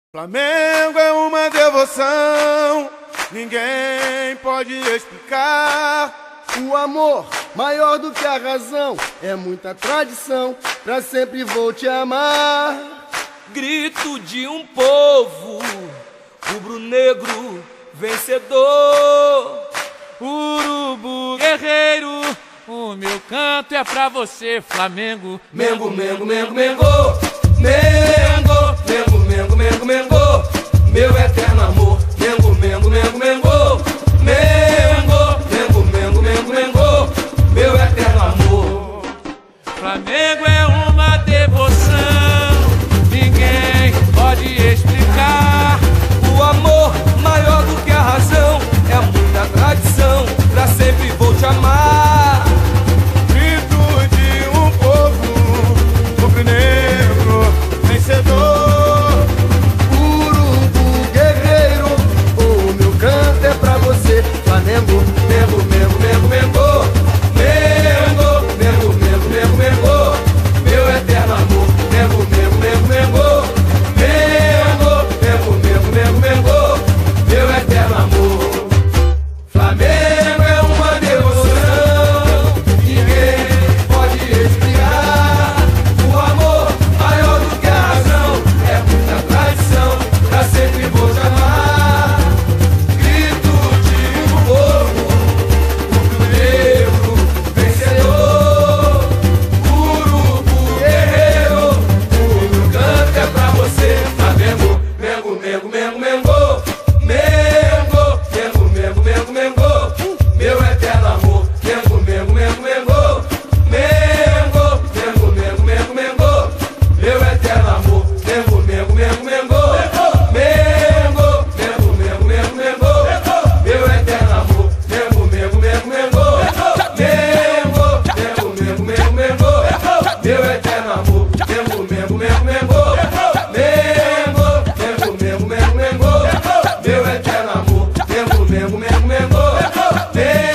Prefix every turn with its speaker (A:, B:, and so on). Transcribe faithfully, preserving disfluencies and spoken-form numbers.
A: Flamengo é uma devoção, ninguém pode explicar.
B: O amor, maior do que a razão, é muita tradição, pra sempre vou te amar.
C: Grito de um povo, rubro-negro vencedor.
D: Urubu guerreiro, o meu canto é pra você, Flamengo.
C: Mengo, Mengo, Mengo, Mengo, Mengo, Mengo, Mengo, Mengo, Mengo, meu eterno amor. Mengo, Mengo, Mengo, Mengo, Mengo, Mengo, Mengo, Mengo, Mengo, meu eterno amor.
D: Flamengo é uma devoção, ninguém pode explicar.
C: O amor, maior do que a razão, é muita tradição, pra sempre vou te amar.
A: Grito de um povo, rubro-negro vencedor.
B: Urubu guerreiro, o meu canto é pra você, Flamengo.
C: Mengo, Mengo, Mengo, Mengo, Mengo, Mengo, Mengo, Mengo, Mengo, meu eterno amor. Mengo, Mengo, Mengo, Mengo, Mengo, Mengo, Mengo, Mengo, Mengo, meu eterno amor. Flamengo é uma devoção, ninguém pode explicar. O amor, maior do que a razão, é muita tradição, pra sempre vou te amar. Grito de um povo, rubro-negro vencedor. Urubu guerreiro, o meu canto é pra você. Flamengo, Mengo, Mengo, Mengo, Mengo, Mengo, Mengo, Mengo, Mengo, Mengo, meu eterno amor. Mengo, Mengo, Mengo, Mengo, Mengo, Mengo, Mengo, Mengo, Mengo, meu eterno amor. Mengo, Mengo, Mengo, Mengo, Mengo, Mengo, Mengo, Mengo, Mengo, meu eterno amor. Mengo, Mengo, Mengo, Mengo, Mengo, Mengo, Mengo, Mengo, Mengo, meu eterno amor. Mengo, Mengo, Mengo, Mengo, Mengo, Mengo, Mengo, Mengo, Mengo, meu eterno amor. Mengo, Mengo, Mengo, Mengo, Mengo.